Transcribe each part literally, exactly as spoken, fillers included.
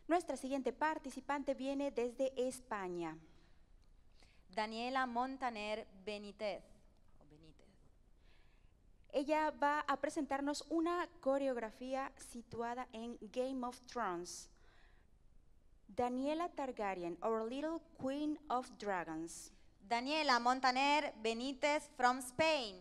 Nuestra siguiente participante viene desde España. Daniela Montaner Benítez. o Benítez. Ella va a presentarnos una coreografía situada en Game of Thrones. Daniela Targaryen, Our Little Queen of Dragons. Daniela Montaner Benítez from Spain.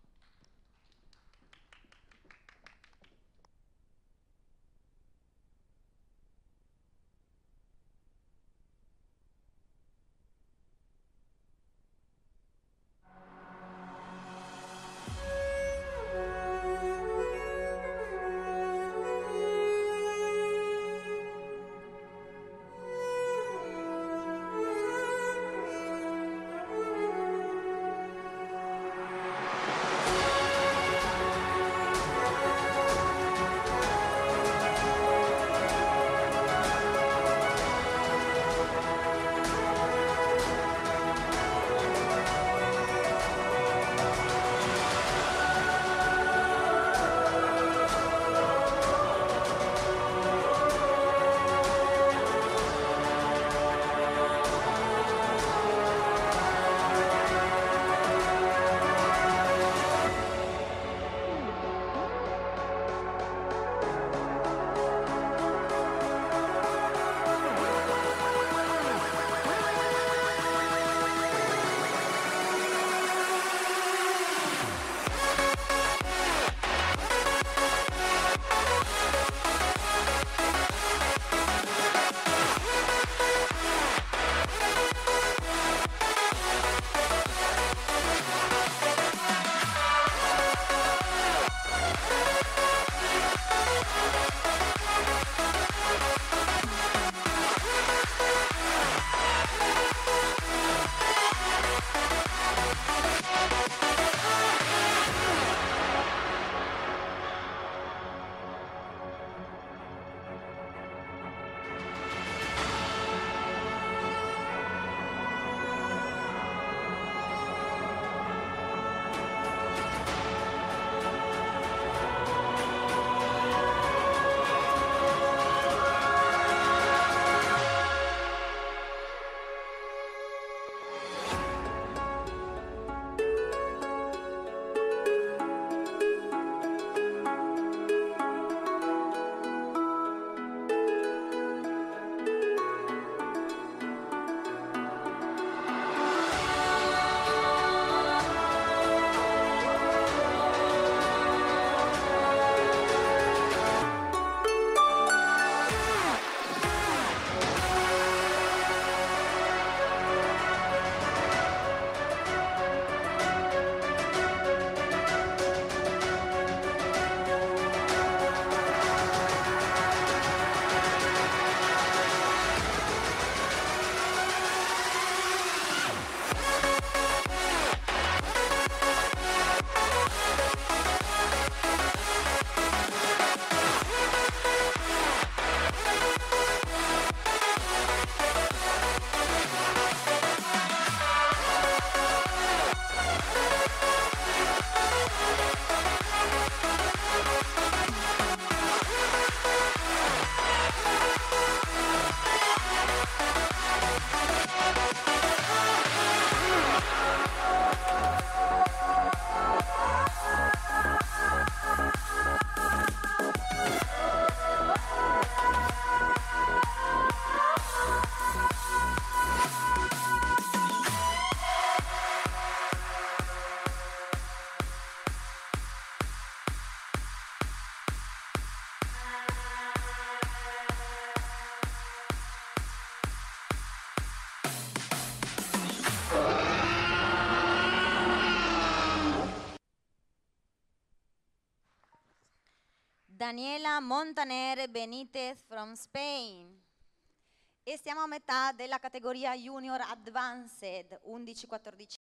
Daniela Montaner Benítez from Spain. E siamo a metà della categoria Junior Advanced undici quattordici